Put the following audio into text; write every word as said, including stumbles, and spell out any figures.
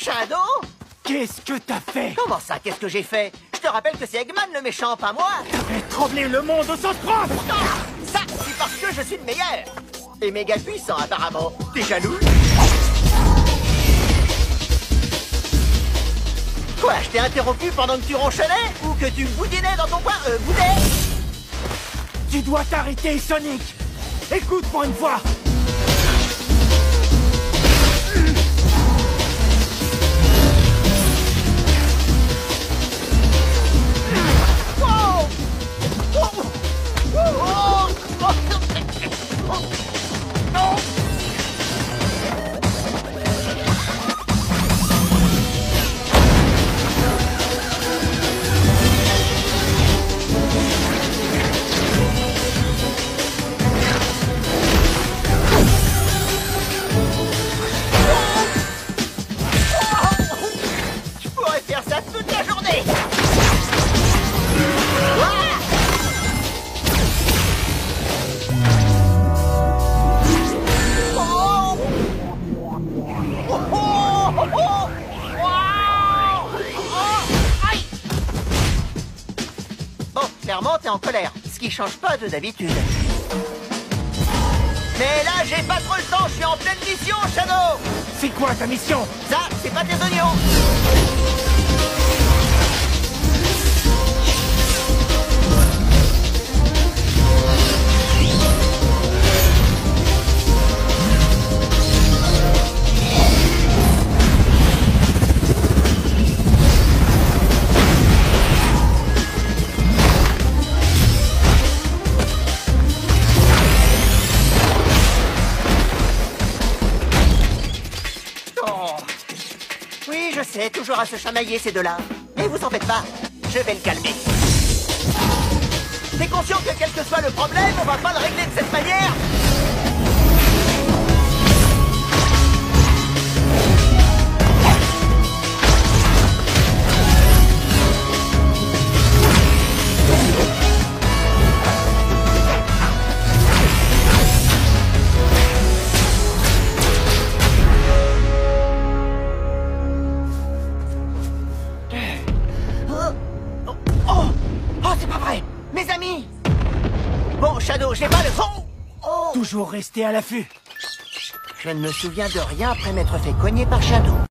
Shadow? Qu'est-ce que t'as fait? Comment ça, qu'est-ce que j'ai fait? Je te rappelle que c'est Eggman le méchant, pas moi. T'as fait trembler le monde au sens propre. Ah, ça, c'est parce que je suis le meilleur. Et méga puissant, apparemment. T'es jaloux? Quoi, je t'ai interrompu pendant que tu ronchonnais? Ou que tu boudinais dans ton coin? Euh, boudais? Tu dois t'arrêter, Sonic. Écoute pour une fois. Wow! Oh! Oh! Oh! Oh! Non! Je pourrais faire ça toute la journée! Bon, clairement, t'es en colère, ce qui change pas de d'habitude. Mais là, j'ai pas trop le temps, je suis en pleine mission, Shadow! C'est quoi ta mission? Ça, c'est pas tes oignons! Oui, je sais, toujours à se chamailler ces deux-là. Mais vous en faites pas, je vais le calmer. T'es conscient que quel que soit le problème, on va pas le régler de cette manière? Mes amis! Bon, Shadow, j'ai pas le... Oh! Oh! Toujours rester à l'affût. Je ne me souviens de rien après m'être fait cogner par Shadow.